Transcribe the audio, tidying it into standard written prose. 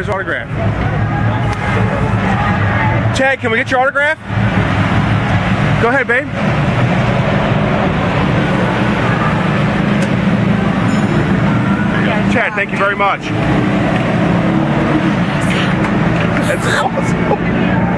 his autograph. Chad, can we get your autograph? Go ahead, babe. Chad, thank you very much. That's awesome.